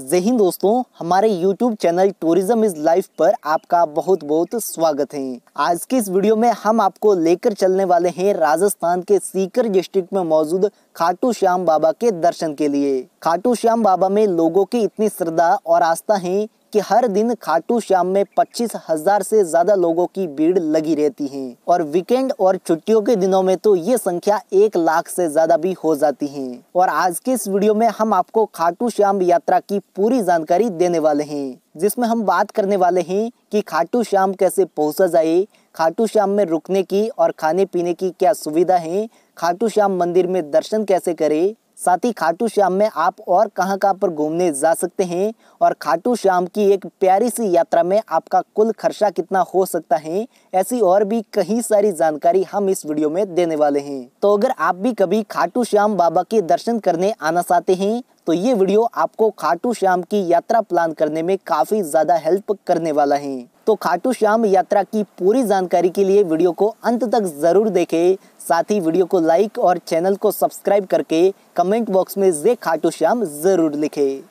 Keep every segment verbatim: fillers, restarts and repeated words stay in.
जय हिंद दोस्तों, हमारे YouTube channel tourism is life पर आपका बहुत बहुत स्वागत है। आज की इस वीडियो में हम आपको लेकर चलने वाले हैं राजस्थान के सीकर डिस्ट्रिक्ट में मौजूद खाटू श्याम बाबा के दर्शन के लिए। खाटू श्याम बाबा में लोगों की इतनी श्रद्धा और आस्था है कि हर दिन खाटू श्याम में पच्चीस हजार से ज्यादा लोगों की भीड़ लगी रहती है और वीकेंड और छुट्टियों के दिनों में तो ये संख्या एक लाख से ज्यादा भी हो जाती है। और आज के इस वीडियो में हम आपको खाटू श्याम यात्रा की पूरी जानकारी देने वाले हैं, जिसमें हम बात करने वाले हैं कि खाटू श्याम कैसे पहुंचा जाए, खाटू श्याम में रुकने की और खाने पीने की क्या सुविधा है, खाटू श्याम मंदिर में दर्शन कैसे करें, साथ ही खाटू श्याम में आप और कहां कहां पर घूमने जा सकते हैं और खाटू श्याम की एक प्यारी सी यात्रा में आपका कुल खर्चा कितना हो सकता है, ऐसी और भी कई सारी जानकारी हम इस वीडियो में देने वाले हैं। तो अगर आप भी कभी खाटू श्याम बाबा के दर्शन करने आना चाहते हैं तो ये वीडियो आपको खाटू श्याम की यात्रा प्लान करने में काफी ज्यादा हेल्प करने वाला है। तो खाटू श्याम यात्रा की पूरी जानकारी के लिए वीडियो को अंत तक जरूर देखें, साथ ही वीडियो को लाइक और चैनल को सब्सक्राइब करके कमेंट बॉक्स में जय खाटू श्याम जरूर लिखें।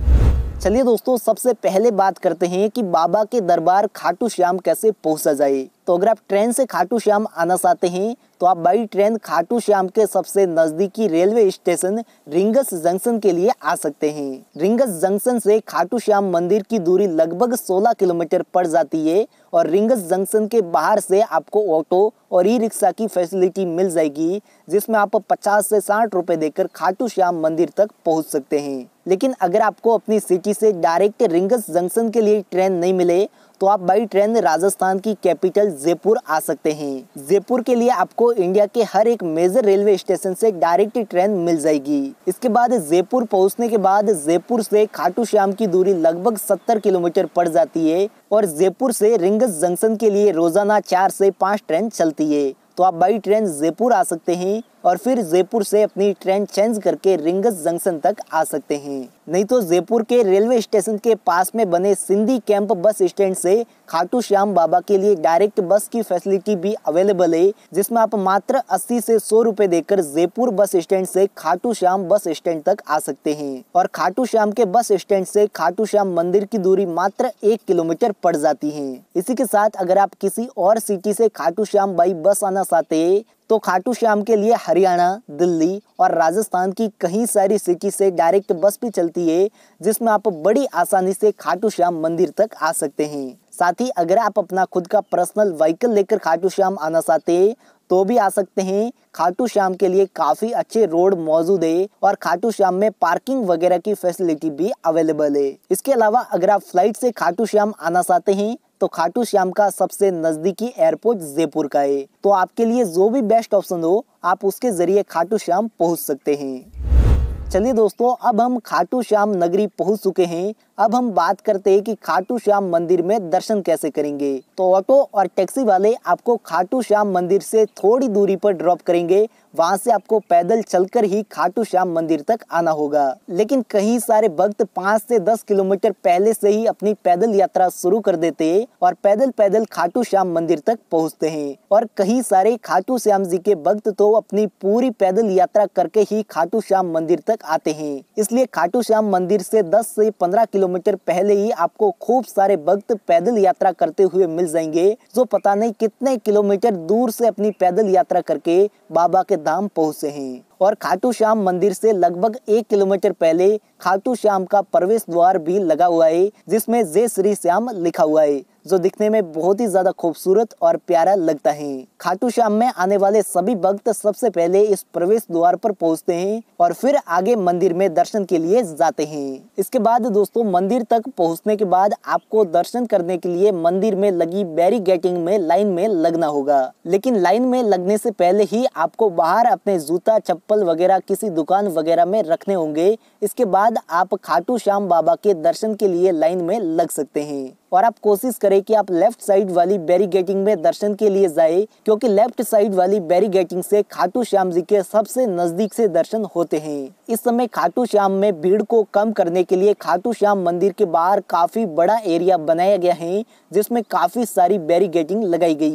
चलिए दोस्तों, सबसे पहले बात करते हैं कि बाबा के दरबार खाटू श्याम कैसे पहुंचा जाए। तो अगर आप ट्रेन से खाटू श्याम आना चाहते हैं तो आप बाई ट्रेन खाटू श्याम के सबसे नजदीकी रेलवे स्टेशन रिंगस जंक्शन के लिए आ सकते हैं। रिंगस जंक्शन से खाटू श्याम मंदिर की दूरी लगभग सोलह किलोमीटर पड़ जाती है और रिंगस जंक्शन के बाहर से आपको ऑटो और ई रिक्शा की फैसिलिटी मिल जाएगी, जिसमें आप पचास से साठ रुपए देकर खाटू श्याम मंदिर तक पहुंच सकते हैं। लेकिन अगर आपको अपनी सिटी से डायरेक्ट रिंगस जंक्शन के लिए ट्रेन नहीं मिले तो आप बाई ट्रेन राजस्थान की कैपिटल जयपुर आ सकते हैं। जयपुर के लिए आपको इंडिया के हर एक मेजर रेलवे स्टेशन से डायरेक्ट ट्रेन मिल जाएगी। इसके बाद जयपुर पहुंचने के बाद जयपुर से खाटू श्याम की दूरी लगभग सत्तर किलोमीटर पड़ जाती है और जयपुर से रिंगस जंक्शन के लिए रोजाना चार से पाँच ट्रेन चलती है। तो आप बाई ट्रेन जयपुर आ सकते हैं और फिर जयपुर से अपनी ट्रेन चेंज करके रिंगस जंक्शन तक आ सकते हैं। नहीं तो जयपुर के रेलवे स्टेशन के पास में बने सिंधी कैंप बस स्टैंड से खाटू श्याम बाबा के लिए डायरेक्ट बस की फैसिलिटी भी अवेलेबल है, जिसमें आप मात्र अस्सी से सौ रुपए देकर जयपुर बस स्टैंड से खाटू श्याम बस स्टैंड तक आ सकते हैं। और खाटू श्याम के बस स्टैंड से खाटू श्याम मंदिर की दूरी मात्र एक किलोमीटर पड़ जाती है। इसी के साथ अगर आप किसी और सिटी से खाटू श्याम बाई बस आना चाहते हैं तो खाटू श्याम के लिए हरियाणा, दिल्ली और राजस्थान की कई सारी सिटी से डायरेक्ट बस भी चलती है, जिसमें आप बड़ी आसानी से खाटू श्याम मंदिर तक आ सकते हैं। साथ ही अगर आप अपना खुद का पर्सनल व्हीकल लेकर खाटू श्याम आना चाहते हैं तो भी आ सकते हैं। खाटू श्याम के लिए काफी अच्छे रोड मौजूद है और खाटू श्याम में पार्किंग वगैरह की फैसिलिटी भी अवेलेबल है। इसके अलावा अगर आप फ्लाइट से खाटू श्याम आना चाहते हैं तो खाटू श्याम का सबसे नजदीकी एयरपोर्ट जयपुर का है। तो आपके लिए जो भी बेस्ट ऑप्शन हो आप उसके जरिए खाटू श्याम पहुंच सकते हैं। चलिए दोस्तों, अब हम खाटू श्याम नगरी पहुंच चुके हैं। अब हम बात करते हैं कि खाटू श्याम मंदिर में दर्शन कैसे करेंगे। तो ऑटो और टैक्सी वाले आपको खाटू श्याम मंदिर से थोड़ी दूरी पर ड्रॉप करेंगे, वहां से आपको पैदल चलकर ही खाटू श्याम मंदिर तक आना होगा। लेकिन कई सारे भक्त पाँच से दस किलोमीटर पहले से ही अपनी पैदल यात्रा शुरू कर देते हैं और पैदल पैदल खाटू श्याम मंदिर तक पहुंचते हैं। और कई सारे खाटू श्याम जी के भक्त तो अपनी पूरी पैदल यात्रा करके ही खाटू श्याम मंदिर तक आते हैं। इसलिए खाटू श्याम मंदिर से दस से पंद्रह किलोमीटर पहले ही आपको खूब सारे भक्त पैदल यात्रा करते हुए मिल जाएंगे, जो पता नहीं कितने किलोमीटर दूर से अपनी पैदल यात्रा करके बाबा के धाम पहुंचे हैं। और खाटू श्याम मंदिर से लगभग एक किलोमीटर पहले खाटू श्याम का प्रवेश द्वार भी लगा हुआ है, जिसमें जय श्री श्याम लिखा हुआ है, जो दिखने में बहुत ही ज्यादा खूबसूरत और प्यारा लगता है। खाटू श्याम में आने वाले सभी भक्त सबसे पहले इस प्रवेश द्वार पर पहुंचते हैं और फिर आगे मंदिर में दर्शन के लिए जाते हैं। इसके बाद दोस्तों, मंदिर तक पहुंचने के बाद आपको दर्शन करने के लिए मंदिर में लगी बैरिकेडिंग में लाइन में लगना होगा। लेकिन लाइन में लगने से पहले ही आपको बाहर अपने जूता चप्पल वगैरह किसी दुकान वगैरह में रखने होंगे। इसके बाद आप खाटू श्याम बाबा के दर्शन के लिए लाइन में लग सकते हैं। और आप कोशिश करें कि आप लेफ्ट साइड वाली बैरिकेडिंग में दर्शन के लिए जाए, क्योंकि लेफ्ट साइड वाली बैरिकेडिंग से खाटू श्याम जी के सबसे नजदीक से दर्शन होते हैं। इस समय खाटू श्याम में भीड़ को कम करने के लिए खाटू श्याम मंदिर के बाहर काफी बड़ा एरिया बनाया गया है, जिसमें काफी सारी बैरिकेडिंग लगाई गई है।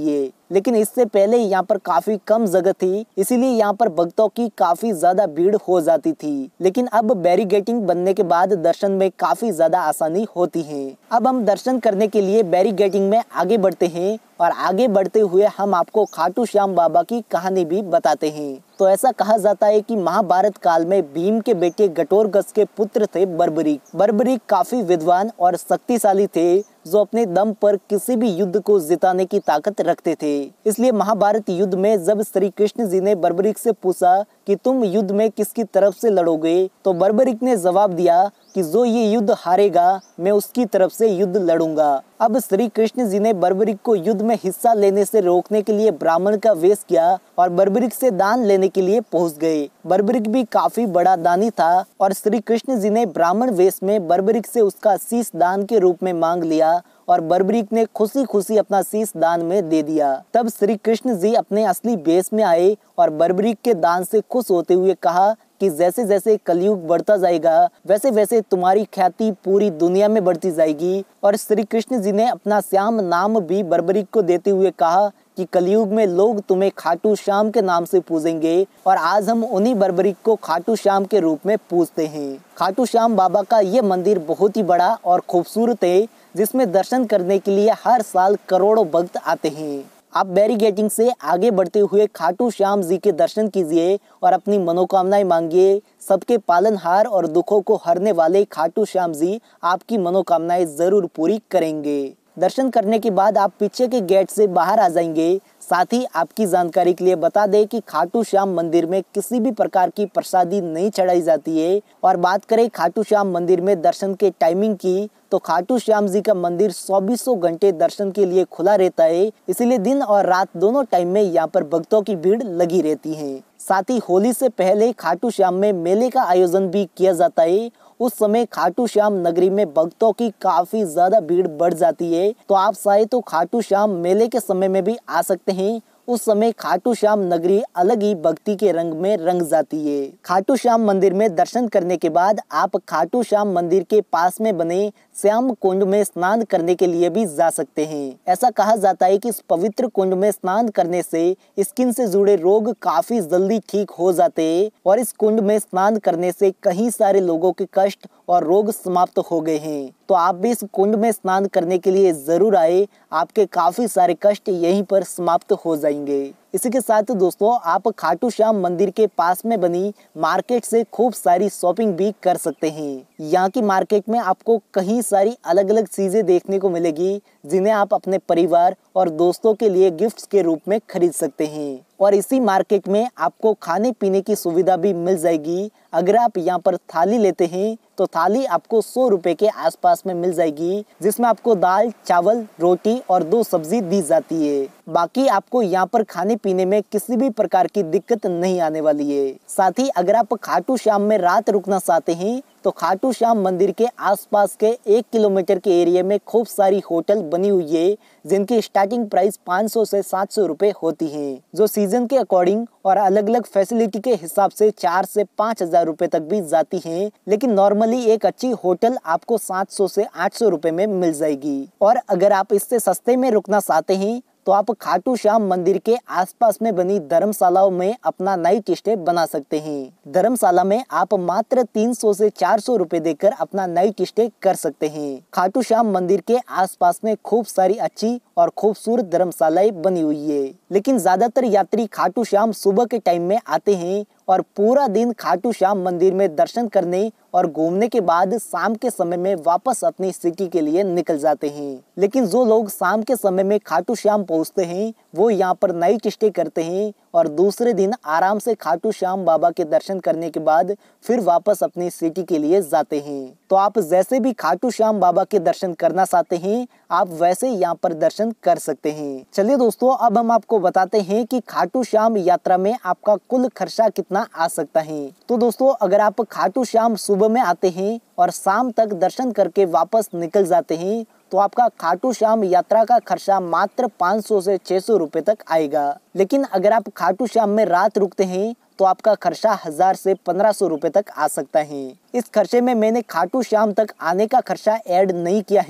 लेकिन इससे पहले यहाँ पर काफी कम जगह थी, इसीलिए यहाँ पर भक्तों की काफी ज्यादा भीड़ हो जाती थी। लेकिन अब बैरिगेटिंग बनने के बाद दर्शन में काफी ज्यादा आसानी होती है। अब हम दर्शन करने के लिए बैरिगेटिंग में आगे बढ़ते हैं और आगे बढ़ते हुए हम आपको खाटू श्याम बाबा की कहानी भी बताते हैं। तो ऐसा कहा जाता है कि महाभारत काल में भीम के बेटे घटोत्कच के पुत्र थे बर्बरीक। बर्बरीक काफी विद्वान और शक्तिशाली थे, जो अपने दम पर किसी भी युद्ध को जिताने की ताकत रखते थे। इसलिए महाभारत युद्ध में जब श्री कृष्ण जी ने बर्बरीक से पूछा कि तुम युद्ध में किसकी तरफ से लड़ोगे, तो बर्बरीक ने जवाब दिया कि जो ये युद्ध हारेगा मैं उसकी तरफ से युद्ध लड़ूंगा। अब श्री कृष्ण जी ने बर्बरीक को युद्ध में हिस्सा लेने से रोकने के लिए ब्राह्मण का वेश किया और बर्बरीक से दान लेने के लिए पहुंच गए। बर्बरीक भी काफी बड़ा दानी था और श्री कृष्ण जी ने ब्राह्मण वेश में बर्बरीक से उसका शीश दान के रूप में मांग लिया और बर्बरीक ने खुशी खुशी अपना शीश दान में दे दिया। तब श्री कृष्ण जी अपने असली वेश में आए और बर्बरीक के दान से खुश होते हुए कहा कि जैसे जैसे कलयुग बढ़ता जाएगा वैसे वैसे तुम्हारी ख्याति पूरी दुनिया में बढ़ती जाएगी। और श्री कृष्ण जी ने अपना श्याम नाम भी बर्बरीक को देते हुए कहा कि कलयुग में लोग तुम्हें खाटू श्याम के नाम से पूजेंगे और आज हम उन्हीं बर्बरीक को खाटू श्याम के रूप में पूजते हैं। खाटू श्याम बाबा का ये मंदिर बहुत ही बड़ा और खूबसूरत है, जिसमें दर्शन करने के लिए हर साल करोड़ों भक्त आते हैं। आप बैरिगेटिंग से आगे बढ़ते हुए खाटू श्याम जी के दर्शन कीजिए और अपनी मनोकामनाएं मांगिए। सबके पालनहार और दुखों को हरने वाले खाटू श्याम जी आपकी मनोकामनाएं जरूर पूरी करेंगे। दर्शन करने के बाद आप पीछे के गेट से बाहर आ जाएंगे। साथ ही आपकी जानकारी के लिए बता दें कि खाटू श्याम मंदिर में किसी भी प्रकार की प्रसादी नहीं चढ़ाई जाती है। और बात करें खाटू श्याम मंदिर में दर्शन के टाइमिंग की, तो खाटू श्याम जी का मंदिर चौबीसों घंटे दर्शन के लिए खुला रहता है, इसीलिए दिन और रात दोनों टाइम में यहाँ पर भक्तों की भीड़ लगी रहती है। साथ ही होली से पहले खाटू श्याम में मेले का आयोजन भी किया जाता है। उस समय खाटू श्याम नगरी में भक्तों की काफी ज्यादा भीड़ बढ़ जाती है, तो आप चाहे तो खाटू श्याम मेले के समय में भी आ सकते हैं। उस समय खाटू श्याम नगरी अलग ही भक्ति के रंग में रंग जाती है। खाटू श्याम मंदिर में दर्शन करने के बाद आप खाटू श्याम मंदिर के पास में बने श्याम कुंड में स्नान करने के लिए भी जा सकते हैं। ऐसा कहा जाता है कि इस पवित्र कुंड में स्नान करने से स्किन से जुड़े रोग काफी जल्दी ठीक हो जाते हैं और इस कुंड में स्नान करने से कई सारे लोगों के कष्ट और रोग समाप्त हो गए हैं। तो आप भी इस कुंड में स्नान करने के लिए जरूर आए, आपके काफी सारे कष्ट यहीं पर समाप्त हो जाएंगे। इसी के साथ दोस्तों आप खाटू श्याम मंदिर के पास में बनी मार्केट से खूब सारी शॉपिंग भी कर सकते हैं। यहाँ की मार्केट में आपको कई सारी अलग अलग चीजें देखने को मिलेगी, जिन्हें आप अपने परिवार और दोस्तों के लिए गिफ्ट्स के रूप में खरीद सकते हैं। और इसी मार्केट में आपको खाने पीने की सुविधा भी मिल जाएगी। अगर आप यहाँ पर थाली लेते हैं तो थाली आपको सौ रुपए के आसपास में मिल जाएगी, जिसमें आपको दाल, चावल, रोटी और दो सब्जी दी जाती है। बाकी आपको यहाँ पर खाने पीने में किसी भी प्रकार की दिक्कत नहीं आने वाली है। साथ ही अगर आप खाटू श्याम में रात रुकना चाहते हैं तो खाटू श्याम मंदिर के आसपास के एक किलोमीटर के एरिया में खूब सारी होटल बनी हुई है, जिनकी स्टार्टिंग प्राइस पाँच सौ से सात सौ रुपए होती है, जो सीजन के अकॉर्डिंग और अलग अलग फैसिलिटी के हिसाब से चार से पाँच हजार रुपए तक भी जाती हैं। लेकिन नॉर्मली एक अच्छी होटल आपको सात सौ से आठ सौ रुपए में मिल जाएगी। और अगर आप इससे सस्ते में रुकना चाहते हैं तो आप खाटू श्याम मंदिर के आसपास में बनी धर्मशालाओं में अपना नाइट स्टे बना सकते हैं। धर्मशाला में आप मात्र तीन सौ से चार सौ रुपए देकर अपना नाइट स्टे कर सकते हैं। खाटू श्याम मंदिर के आसपास में खूब सारी अच्छी और खूबसूरत धर्मशालाएं बनी हुई है। लेकिन ज्यादातर यात्री खाटू श्याम सुबह के टाइम में आते हैं और पूरा दिन खाटू श्याम मंदिर में दर्शन करने और घूमने के बाद शाम के समय में वापस अपनी सिटी के लिए निकल जाते हैं। लेकिन जो लोग शाम के समय में खाटू श्याम पहुंचते हैं वो यहाँ पर नाइट स्टे करते हैं और दूसरे दिन आराम से खाटू श्याम बाबा के दर्शन करने के बाद फिर वापस अपनी सिटी के लिए जाते हैं। तो आप जैसे भी खाटू श्याम बाबा के दर्शन करना चाहते हैं आप वैसे यहाँ पर दर्शन कर सकते हैं। चलिए दोस्तों, अब हम आपको बताते हैं कि खाटू श्याम यात्रा में आपका कुल खर्चा कितना आ सकता है। तो दोस्तों, अगर आप खाटू श्याम सुबह में आते हैं और शाम तक दर्शन करके वापस निकल जाते हैं तो आपका खाटू श्याम यात्रा का खर्चा मात्र पाँच सौ से छह सौ रुपए तक आएगा। लेकिन अगर आप खाटू श्याम में रात रुकते हैं तो आपका खर्चा हजार से पंद्रह सौ रुपए तक आ सकता है। इस खर्चे में मैंने खाटू श्याम तक आने का खर्चा ऐड नहीं किया है,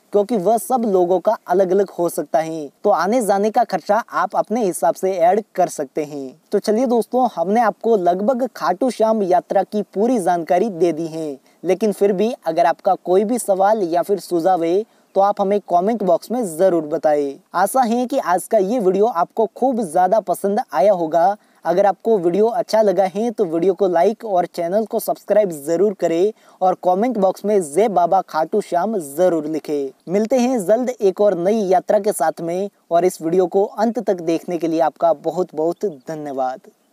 क्योंकि वह सब लोगों का अलग अलग हो सकता है। तो आने जाने का खर्चा आप अपने हिसाब से ऐड कर सकते हैं। तो चलिए दोस्तों, हमने आपको लगभग खाटू श्याम यात्रा की पूरी जानकारी दे दी है, लेकिन फिर भी अगर आपका कोई भी सवाल या फिर सुझाव है तो आप हमें कमेंट बॉक्स में जरूर बताएं। आशा है कि आज का ये वीडियो आपको खूब ज्यादा पसंद आया होगा। अगर आपको वीडियो अच्छा लगा है तो वीडियो को लाइक और चैनल को सब्सक्राइब जरूर करें और कमेंट बॉक्स में जय बाबा खाटू श्याम जरूर लिखें। मिलते हैं जल्द एक और नई यात्रा के साथ में, और इस वीडियो को अंत तक देखने के लिए आपका बहुत बहुत धन्यवाद।